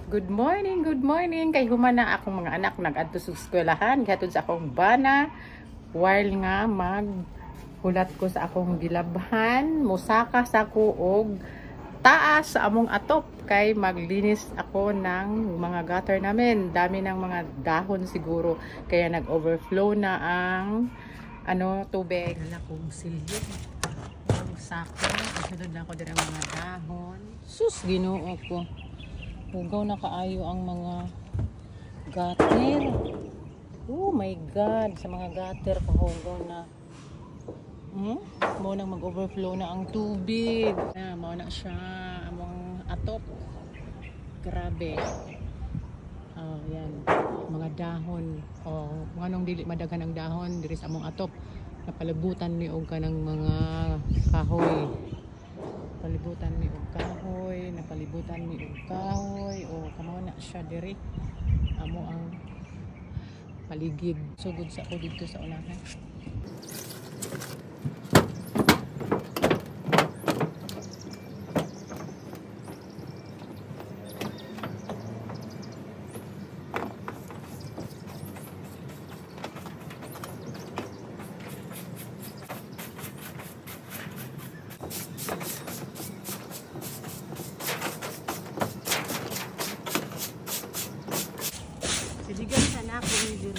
Good morning. Kay human na akong mga anak nag-adto sa eskwelahan, gihatod sa akong bana while nga maghulat ko sa akong gilabhan, musaka sa kuog taas sa among atop kay maglinis ako ng mga gutter namin. Dami ng mga dahon siguro kaya nag-overflow na ang tubig. Wala kong silyo. Ang sako, kasunod na ako din ang mga dahon. Sus, Ginoo ko. Hugaw na kaayo ang mga gutter. Oh my God, sa mga gutter pahugaw na. Mo nang mag-overflow na ang tubig. Mo na siya among atop. Grabe. Yan, mga dahon. Nganong dili madaghan ang dahon diri sa among atop. Napalibutan ni og kanang mga kahoy. Napalibutan ni og kahoy. Kamo na siya diri. Amo ang paligid. Sugod sa ako dito sa unahan. Siligan sana ako dito.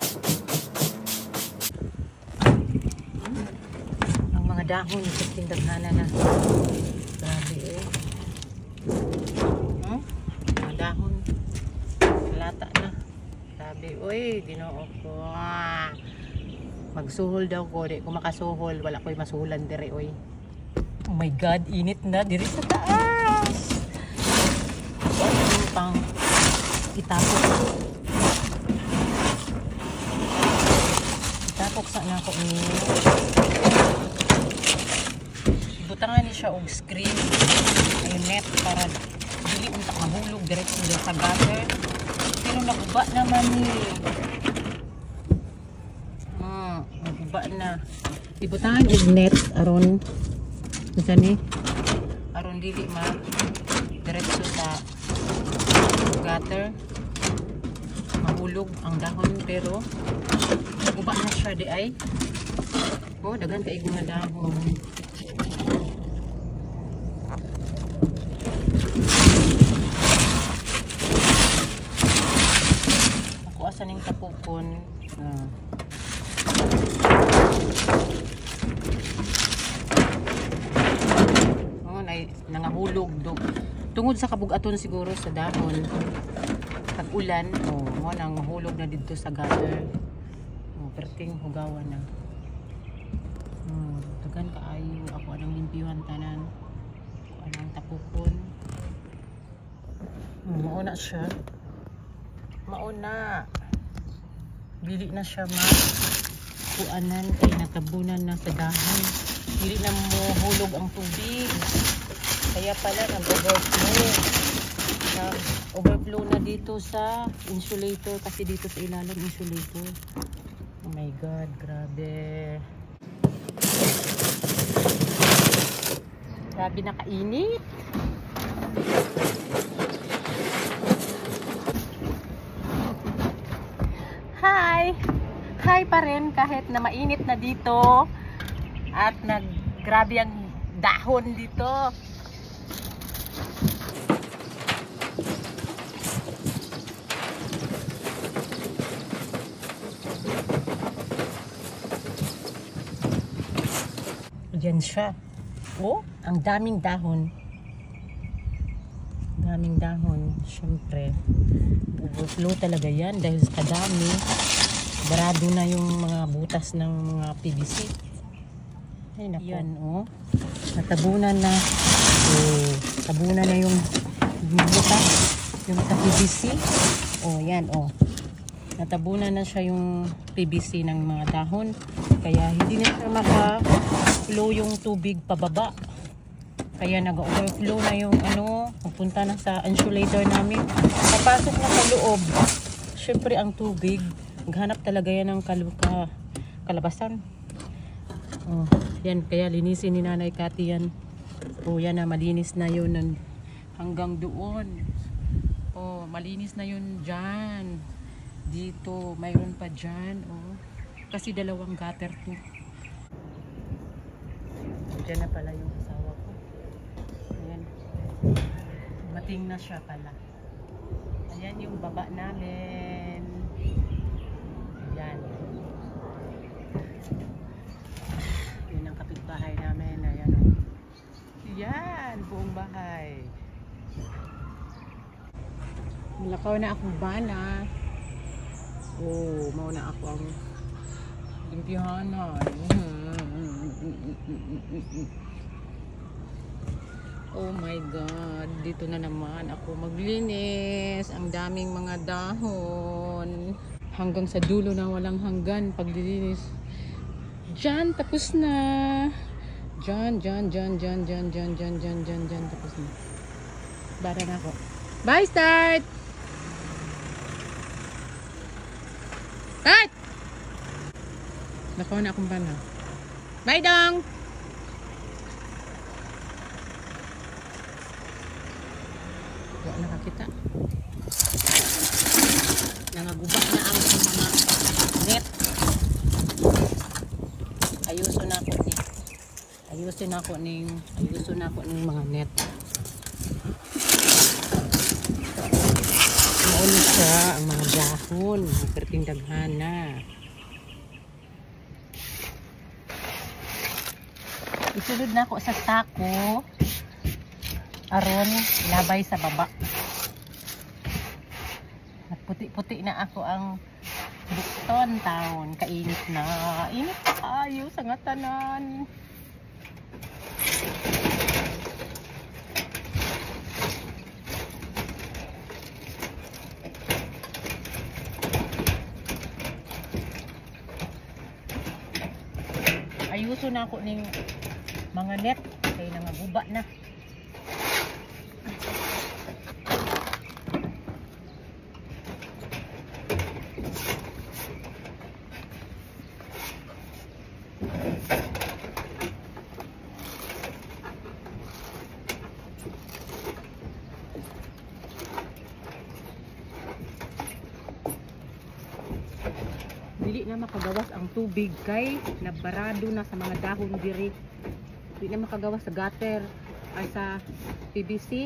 Ang mga dahon sa tindaghanan na. Grabe mga dahon. Lata na. Grabe. Uy, Ginoo ko. Magsuhol daw ko. Di ko makasuhol. Wala ko'y masuhulan dire. Uy. Oh my God, init na dire sa taas. Ano pang itapos. Tapoksa na ako niyo. Ibutangan ni siya og screen ay net para dili unta mahulog diretso sa gutter. Pero naguba naman ni. Naguba na. Ibutangan og net aron ni aron dili ma diretso sa gutter. Mahulog ang dahon pero naguba na siya di ay. Daghan kay igong na dahon. Ako asa ning tapupon. Nangahulog tungod sa kabugaton siguro sa dahon. Pag-ulan, mo nang mahulog na dito sa gutter. Perting hugawan na. Tagan kaayo ako anang limpiwan tanan. Ako anang tapupon. Mauna siya. Mauna. Dili na siya kuanan kay natabunan na sa dahon. Dili na mo hulog ang tubig. Kaya pala overflow na dito sa insulator kasi dito sa ilalim insulator. Oh my God, grabe. Grabe na kainit. Hi pa rin kahit na mainit na dito at grabe ang dahon dito. Yan siya. Ang daming dahon. Siyempre. Overflow talaga yan dahil sa kadami. Barado na yung mga butas ng mga PVC. Ay naku. Yan natabunan na. Tabunan na yung butas. Yung sa PVC. Yan natabunan na siya yung PVC ng mga dahon. Kaya hindi na siya maka-flow yung tubig pababa. Kaya nag-overflow na yung magpunta na sa insulator namin. Papasok na sa loob. Siyempre ang tubig, maghanap talaga yan ng kalabasan. Yan, kaya linisin ni Nanay Cathy yan. Yan na, malinis na yun hanggang doon. Oh, malinis na yun dyan. Dito, mayroon pa dyan. Oh. Kasi dalawang gutter to. Diyan na pala yung asawa ko. Ayan. Mating na siya pala. Ayan yung baba namin. Ayan. Yun ang kapitbahay namin. Ayan. Ayan, buong bahay. Lakaw na akong bana. Oh, mauna ako ang limpihanan. Oh my God, dito na naman ako maglinis. Ang daming mga dahon. Hanggang sa dulo na walang hanggan paglilinis. Diyan, tapos na. Diyan, tapos na. Bara na ako. Bye, start! Start! Nakaw na akong bana. Bye, dong! Wala nakakita. Nangagubak na ang mga net. Ayuso na ako ng mga net. Maun siya ang mga dahon, mga perting daghana. Isulod na ako sa tako aron labay sa baba. Puti-puti na ako ang bukton taon. Kainit na. Init pa kayo sa nga tanan. Ayuso na ako ning mga net kay nangaguba na. Dili na makagawas ang tubig kay nabarado na sa mga dahon diri. Dili na makagawas sa gutter ay sa PVC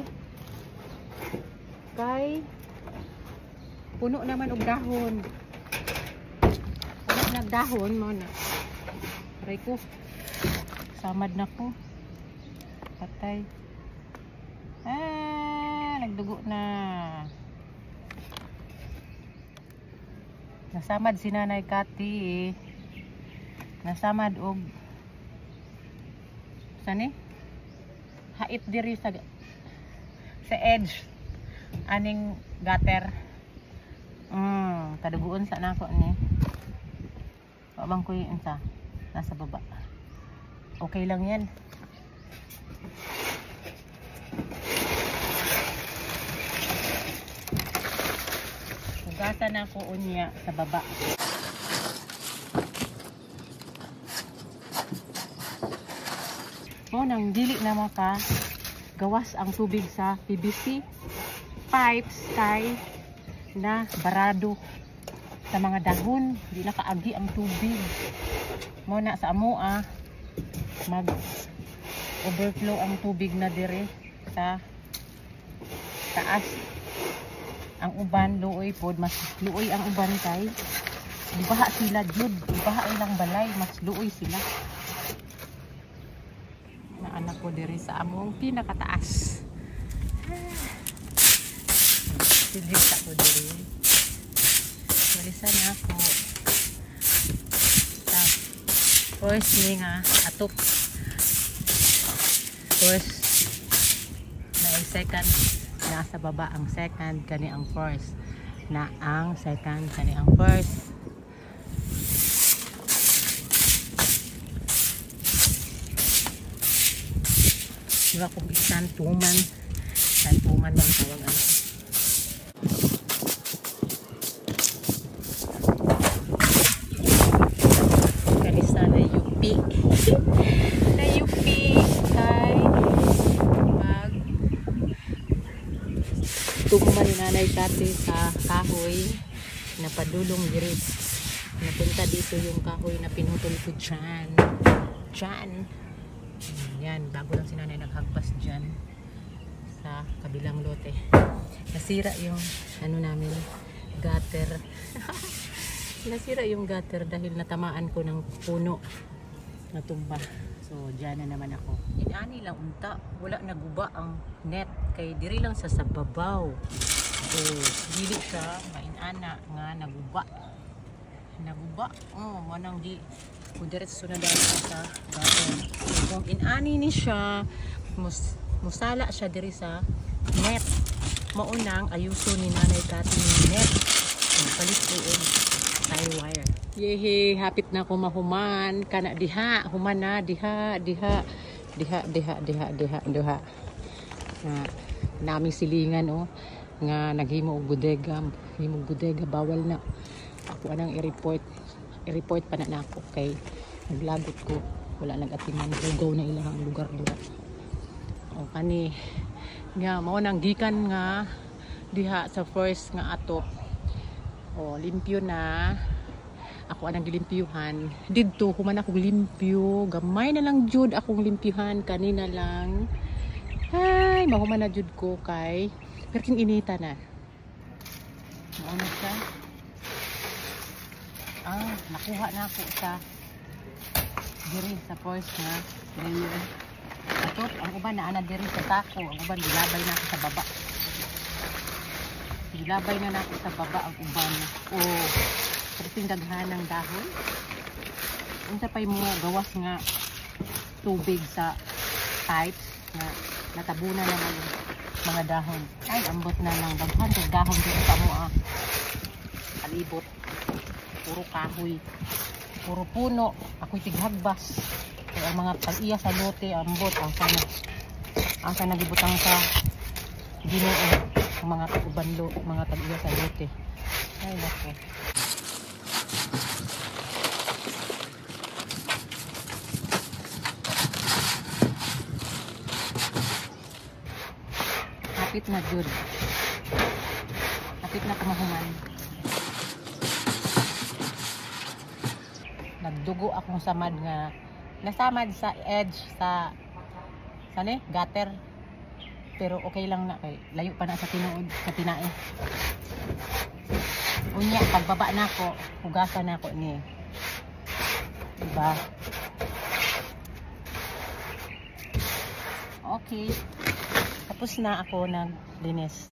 kay puno naman og dahon. Wala nag dahon mo na. Aray ko. Samad na ko. Patay. Nagdugo na. Nasamad si Nanay Kati. Nasamad og sani? Hait diri sa edge aning gutter. Kaduguon sa nako ni. Wabang ko yun sa nasa baba. Okay lang yan. Hugasan ako unya sa baba. Nang dili na maka gawas ang tubig sa PVC pipes kay na barado sa mga dahon. Di na kaagi ang tubig. Mo na sa amoa mag overflow ang tubig na dire sa taas. Ang uban luoy pod, mas luoy ang uban kay baha sila jud, baha ilang balay, mas luoy sila. Na anak ko diri sa among pinakataas. Silhit ako diri. Walisan ako. First ni nga atok. First na second nasa baba ang second kani ang first. Na ang second kani ang first. Diba kung santuman lang tawagan. Kalisa na UP. Na UP kay mag tugma ni Nanay Kati sa kahoy na padulong diri. Napunta dito yung kahoy na pinutol ko dyan. Yan, bago lang si Nanay naghagpas dyan sa kabilang lote. Nasira yung ano namin, gutter. Nasira yung gutter dahil natamaan ko ng puno na tumba. So, dyan na naman ako. Inani lang unta. Wala naguba ang net. Kay diri lang sa sababaw. So, dili siya mainana nga naguba. Naguba. Oh, manang di. Kung diretso na dahil sa gutter. Kung inani ni siya, musala siya diri sa net. Maunang ayuso ni Nanay Kati ni net. Palit ko yung tire wire. Yehe, hapit na ko mahuman. Kana diha, human na diha. Naming silingan oh nga naghimo og bodega, himog bodega bawal na. Ako anang i-report pa na nako kay naglagot ko. Wala nag-atiman, lugaw na ilang lugar dira. O kani nga mao nang gikan nga diha sa first nga atop. O limpyo na. Ako anang gilimpyuhan. Didto human ako limpyo. Gamay na lang jud akong limpyuhan kanina lang. Ay, mahuman na jud ko kay perting inita na. Ano siya? Nakuha na ako sa diri sa first nga layer. Atop, ang uban na ana diri sa tako. Ang uban gilabay na ako sa baba. Gilabay na ako sa baba ang uban. Oh. Perting daghan ng dahon. Unsa pay mo gawas nga tubig sa pipes na natabunan na ng mga dahon. Ay, ambot na lang daghan ng dahon dito sa mo alibot. Puro kahoy. Puro puno. Ako'y tighagbas. Kaya ang mga tag-iya sa lote ambot ang sana nagibutang sa Ginoo ang mga ubanlo, mga tag-iya sa lote. Ay, nako. Hapit na jud. Hapit na kumahuman. Nagdugo akong samad nga nasamad sa edge sa gutter. Pero okay lang na kay layo pa na sa tinuod sa tinae. Unya pagbaba na ako, hugasan na ako ni. Diba? Okay. Tapos na ako naglinis.